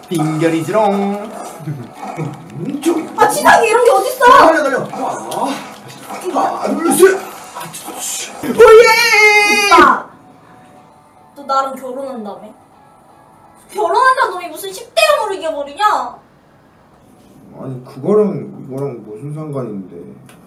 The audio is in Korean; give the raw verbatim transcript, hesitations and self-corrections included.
빙결이지롱. 아 지상이 이런 게 어딨어? 달려 달려. 하나 둘셋. 오예! 오빠! 너 나랑 결혼한다며? 결혼한다는 놈이 무슨 십 대 형으로 이겨버리냐? 아니 그거랑 이거랑 무슨 상관인데?